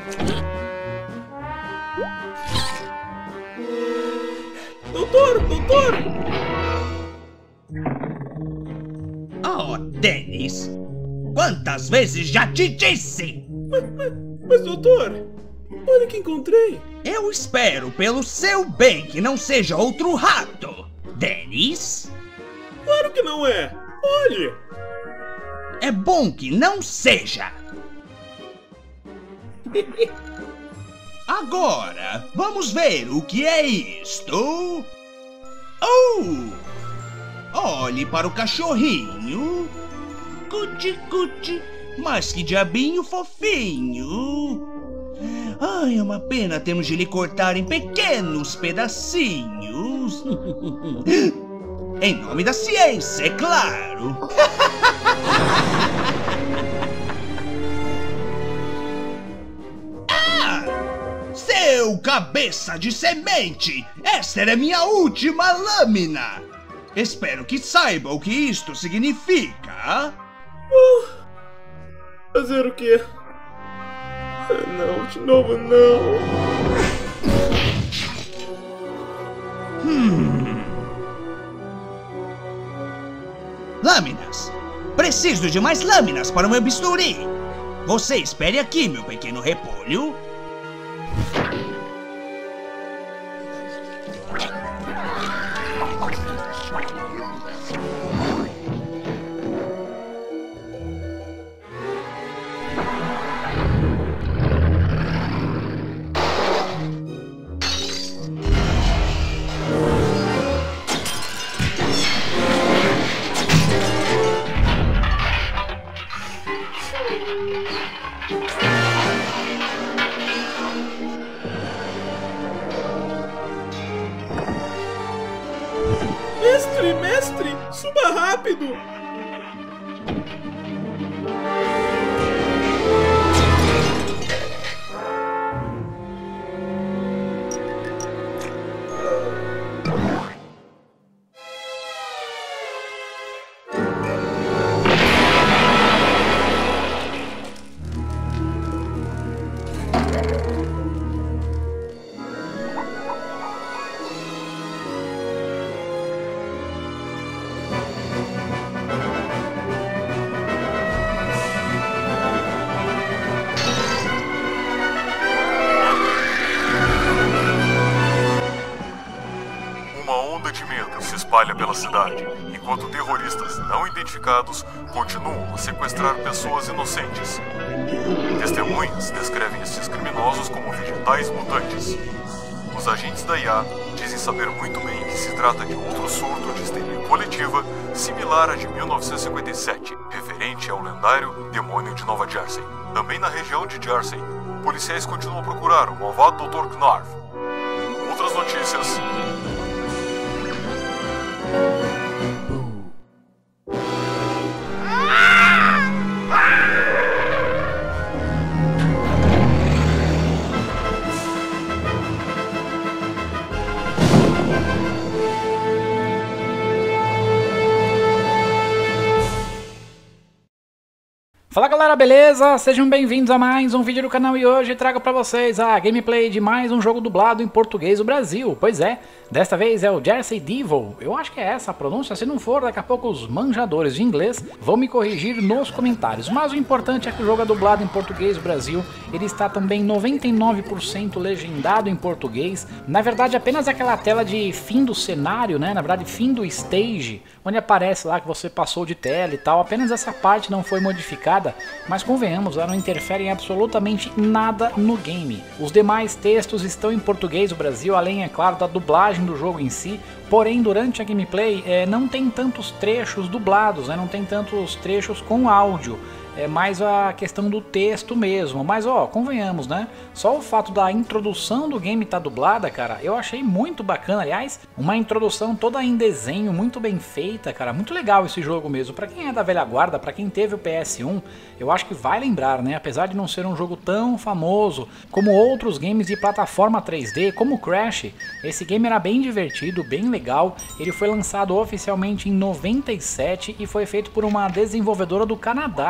Doutor! Oh, Dennis! Quantas vezes já te disse? Mas doutor, olha que encontrei. Eu espero pelo seu bem que não seja outro rato, Dennis. Claro que não é. Olhe. É bom que não seja. Agora, vamos ver o que é isto. Oh! Olhe para o cachorrinho. Cuti. Mas que diabinho fofinho. Ai, é uma pena termos de lhe cortar em pequenos pedacinhos. Em nome da ciência, é claro. Seu cabeça de semente! Esta era minha última lâmina! Espero que saiba o que isto significa. Fazer o quê? Não, de novo não. Lâminas! Preciso de mais lâminas para o meu bisturi! Você espere aqui, meu pequeno repolho. Mestre, suba rápido! Espalha pela cidade, enquanto terroristas não identificados continuam a sequestrar pessoas inocentes. Testemunhas descrevem esses criminosos como vegetais mutantes. Os agentes da IA dizem saber muito bem que se trata de outro surto de histeria coletiva similar à de 1957, referente ao lendário Demônio de Nova Jersey. Também na região de Jersey, policiais continuam a procurar o malvado Dr. Knarf. Outras notícias. Fala galera, beleza? Sejam bem-vindos a mais um vídeo do canal e hoje trago pra vocês a gameplay de mais um jogo dublado em português do Brasil. Pois é, desta vez é o Jersey Devil. Eu acho que é essa a pronúncia, se não for, daqui a pouco os manjadores de inglês vão me corrigir nos comentários. Mas o importante é que o jogo é dublado em português do Brasil, ele está também 99% legendado em português. Na verdade, apenas aquela tela de fim do cenário, né? Na verdade, fim do stage, onde aparece lá que você passou de tela e tal, apenas essa parte não foi modificada. Mas convenhamos, ela não interfere em absolutamente nada no game. Os demais textos estão em português do Brasil, além, é claro, da dublagem do jogo em si. Porém, durante a gameplay não tem tantos trechos dublados, né? Não tem tantos trechos com áudio. É mais a questão do texto mesmo. Mas ó, convenhamos, né? Só o fato da introdução do game estar dublada, cara, eu achei muito bacana. Aliás, uma introdução toda em desenho, muito bem feita, cara. Muito legal esse jogo mesmo. Pra quem é da velha guarda, pra quem teve o PS1, eu acho que vai lembrar, né? Apesar de não ser um jogo tão famoso como outros games de plataforma 3D, como o Crash, esse game era bem divertido, bem legal. Ele foi lançado oficialmente em 97 e foi feito por uma desenvolvedora do Canadá.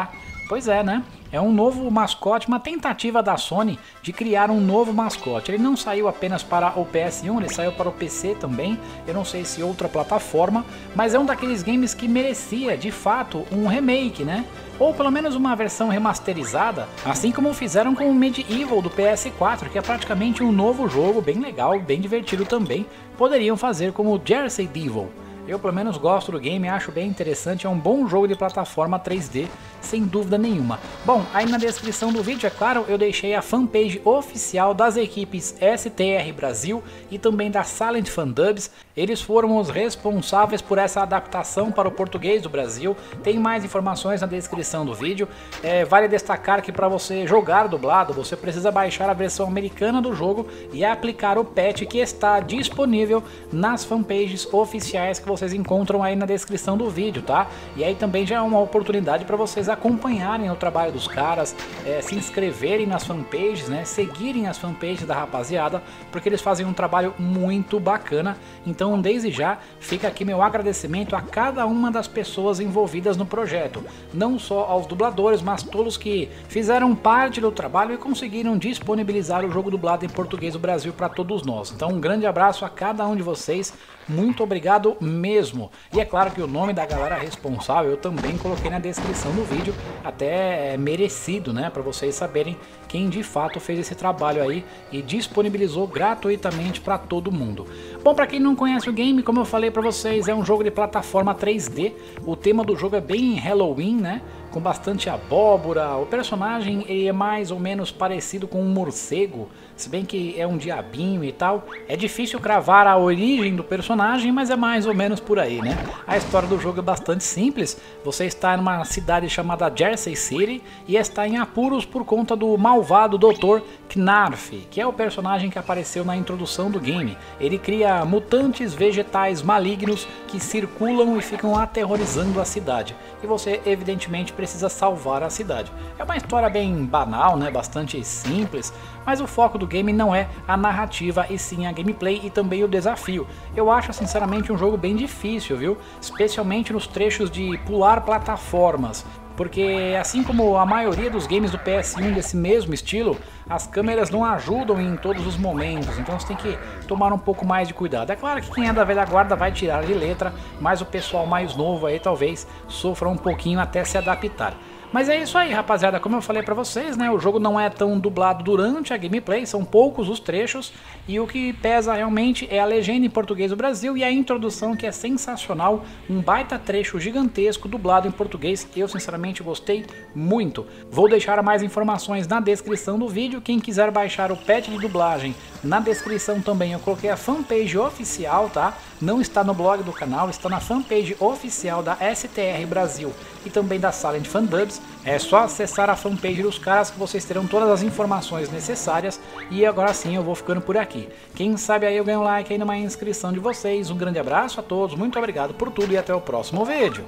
Pois é, né? É um novo mascote, uma tentativa da Sony de criar um novo mascote. Ele não saiu apenas para o PS1, ele saiu para o PC também, eu não sei se outra plataforma, mas é um daqueles games que merecia, de fato, um remake, né? Ou pelo menos uma versão remasterizada, assim como fizeram com o Medieval do PS4, que é praticamente um novo jogo, bem legal, bem divertido também. Poderiam fazer como o Jersey Devil. Eu pelo menos gosto do game, acho bem interessante, é um bom jogo de plataforma 3D, sem dúvida nenhuma. Bom, aí na descrição do vídeo, é claro, eu deixei a fanpage oficial das equipes STR Brasil e também da Silent Fandubs. Eles foram os responsáveis por essa adaptação para o português do Brasil. Tem mais informações na descrição do vídeo. Vale destacar que para você jogar dublado, você precisa baixar a versão americana do jogo e aplicar o patch que está disponível nas fanpages oficiais que vocês encontram aí na descrição do vídeo, tá? E aí também já é uma oportunidade para vocês acompanharem o trabalho dos caras, se inscreverem nas fanpages, né? Seguirem as fanpages da rapaziada, porque eles fazem um trabalho muito bacana. Então, desde já, fica aqui meu agradecimento a cada uma das pessoas envolvidas no projeto, não só aos dubladores, mas todos que fizeram parte do trabalho e conseguiram disponibilizar o jogo dublado em português do Brasil para todos nós. Então, um grande abraço a cada um de vocês, muito obrigado mesmo. E é claro que o nome da galera responsável eu também coloquei na descrição do vídeo, até merecido, né, para vocês saberem quem de fato fez esse trabalho aí e disponibilizou gratuitamente para todo mundo. Bom, para quem não conhece o game, como eu falei para vocês, é um jogo de plataforma 3D. O tema do jogo é bem Halloween, né? Com bastante abóbora. O personagem ele é mais ou menos parecido com um morcego, se bem que é um diabinho e tal. É difícil cravar a origem do personagem, mas é mais ou menos por aí, né? A história do jogo é bastante simples. Você está em uma cidade chamada Jersey City e está em apuros por conta do malvado Dr. Knarf, que é o personagem que apareceu na introdução do game. Ele cria mutantes vegetais malignos que circulam e ficam aterrorizando a cidade. E você, evidentemente, precisa salvar a cidade. É uma história bem banal, né? Bastante simples, mas o foco do game não é a narrativa e sim a gameplay e também o desafio. Eu acho sinceramente um jogo bem difícil, viu? Especialmente nos trechos de pular plataformas. Porque assim como a maioria dos games do PS1 desse mesmo estilo, as câmeras não ajudam em todos os momentos, então você tem que tomar um pouco mais de cuidado. É claro que quem é da velha guarda vai tirar de letra, mas o pessoal mais novo aí talvez sofra um pouquinho até se adaptar. Mas é isso aí, rapaziada, como eu falei pra vocês, né, o jogo não é tão dublado durante a gameplay, são poucos os trechos, e o que pesa realmente é a legenda em português do Brasil e a introdução, que é sensacional, um baita trecho gigantesco dublado em português. Eu sinceramente gostei muito. Vou deixar mais informações na descrição do vídeo, quem quiser baixar o patch de dublagem, na descrição também eu coloquei a fanpage oficial, tá? Não está no blog do canal, está na fanpage oficial da STR Brasil e também da Silent Fandubs. É só acessar a fanpage dos caras que vocês terão todas as informações necessárias. E agora sim eu vou ficando por aqui. Quem sabe aí eu ganho um like aí numa inscrição de vocês. Um grande abraço a todos, muito obrigado por tudo e até o próximo vídeo.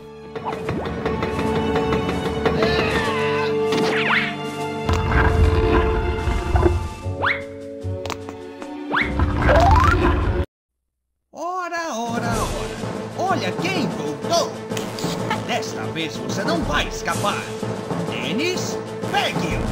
Olha quem voltou! Desta vez você não vai escapar! Dennis, pegue-o!